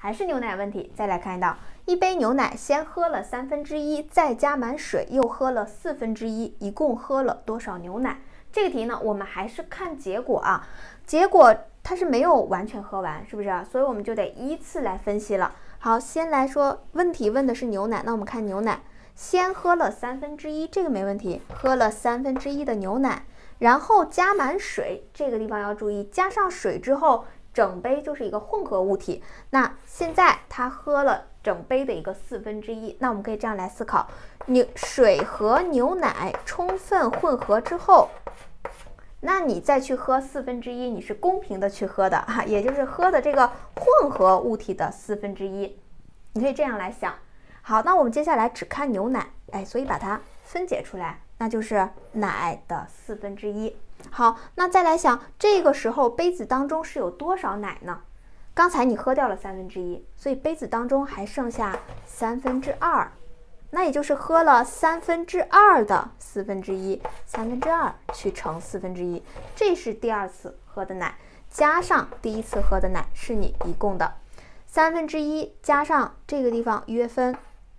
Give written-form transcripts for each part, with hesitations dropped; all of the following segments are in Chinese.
还是牛奶问题。再来看到一杯牛奶，先喝了1/3，再加满水，又喝了1/4，一共喝了多少牛奶？这个题呢，我们还是看结果啊，结果它是没有完全喝完，是不是啊？所以我们就得依次来分析了。好，先来说问题问的是牛奶，那我们看牛奶，先喝了1/3，这个没问题，喝了1/3的牛奶，然后加满水，这个地方要注意，加上水之后，整杯就是一个混合物体。那现在他喝了整杯的一个1/4，那我们可以这样来思考：水和牛奶充分混合之后，那你再去喝1/4，你是公平的去喝的哈，也就是喝的这个混合物体的1/4，你可以这样来想。好，那我们接下来只看牛奶，所以把它分解出来，那就是奶的1/4。好，那再来想，这个时候杯子当中是有多少奶呢？刚才你喝掉了1/3，所以杯子当中还剩下2/3，那也就是喝了2/3的1/4，2去乘1/4，这是第二次喝的奶，加上第一次喝的奶是你一共的1/3加上这个地方约分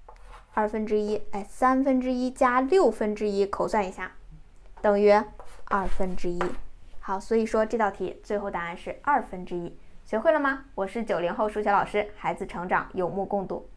1/2，3/1加1/6，口算一下，等于1/2。好，所以说这道题最后答案是1/2。学会了吗？我是90后数学老师，孩子成长有目共睹。